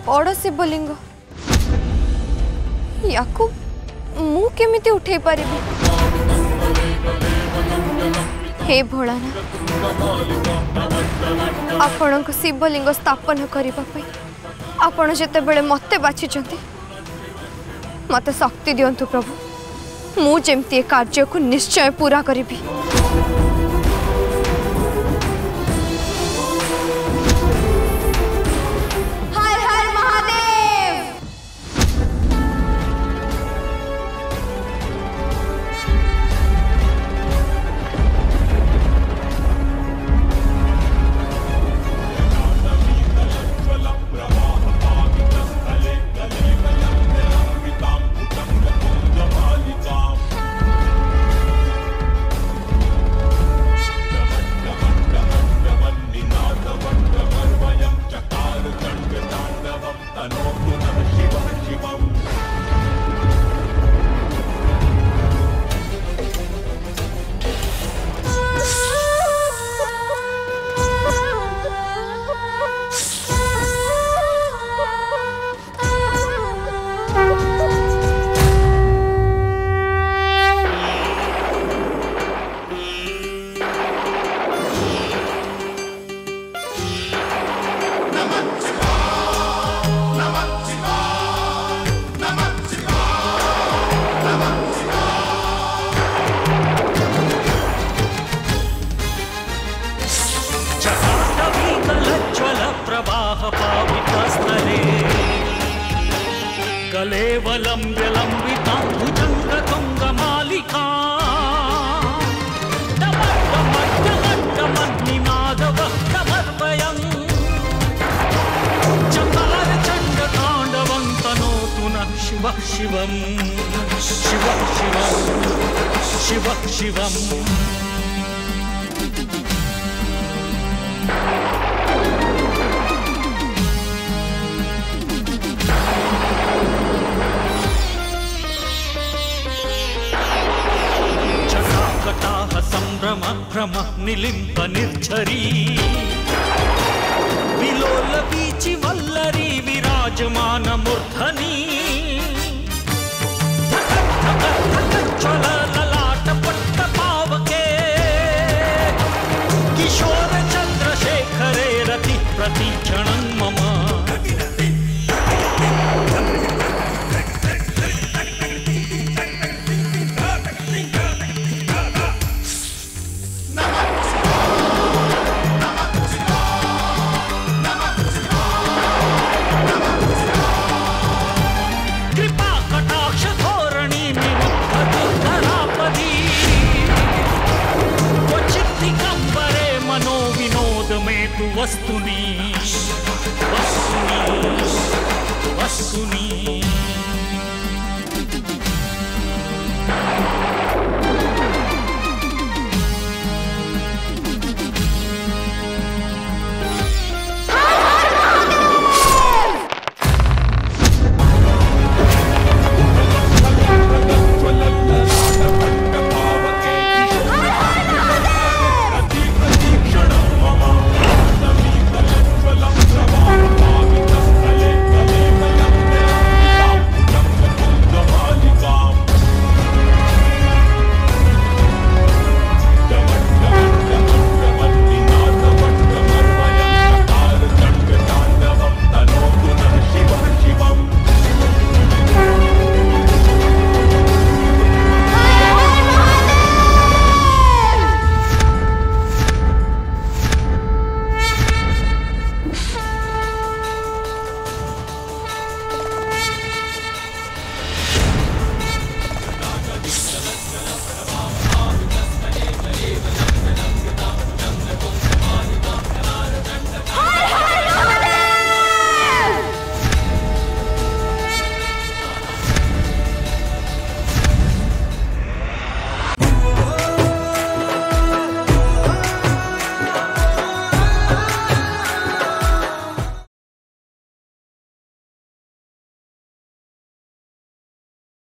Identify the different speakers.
Speaker 1: बड़ शिवलिंग या मु केमिति उठे पारि हे भोलानाथ आपण को शिवलिंग स्थापन करने आपण जिते बड़े मते बाछी मते शक्ति दियंतु प्रभु मु जेमती कार्य को निश्चय पूरा करी।
Speaker 2: कलेवलं विलंबितां भुजङ्गतुङ्गमालिकां डमड्डमड्डमड्डमन्निनादवक्त्रमर्वयम् चकारचण्डताण्डवं तनोतु नः शिवः शिवं शिवः शिवं शिवः शिवम् संभ्रम भ्रम निलिम्प निर्झरी विलोल वीचि वल्लरी विराजमान मूर्धनी ज्वल ललाट पट्ट पावके किशोर चंद्रशेखरे रति प्रतीक्षणं मम वस्तुनी वस्तुनी वस्तुनी